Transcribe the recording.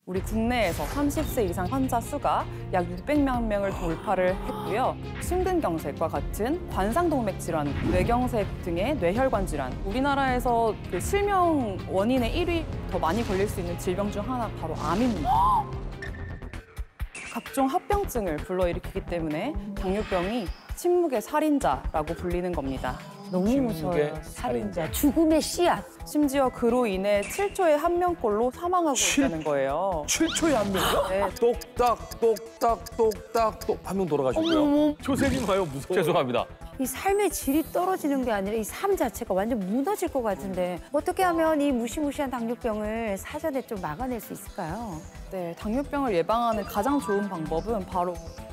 우리 국내에서 30세 이상 환자 수가 약 600만 명을 돌파를 했고요. 심근경색과 같은 관상동맥 질환, 뇌경색 등의 뇌혈관 질환. 우리나라에서 그 실명 원인의 1위 더 많이 걸릴 수 있는 질병 중 하나 바로 암입니다. 각종 합병증을 불러일으키기 때문에 당뇨병이 침묵의 살인자라고 불리는 겁니다. 너무 무서워요. 살인자. 죽음의 씨앗. 심지어 그로 인해 7초에 한 명꼴로 사망하고 있다는 거예요. 7초에 한 명이요? 네. 똑딱, 똑딱, 똑딱, 똑. 한 명 돌아가셨고요. 조세님 봐요, 무서워. 죄송합니다. 이 삶의 질이 떨어지는 게 아니라 이 삶 자체가 완전 무너질 것 같은데 어떻게 하면 이 무시무시한 당뇨병을 사전에 좀 막아낼 수 있을까요? 네, 당뇨병을 예방하는 가장 좋은 방법은 바로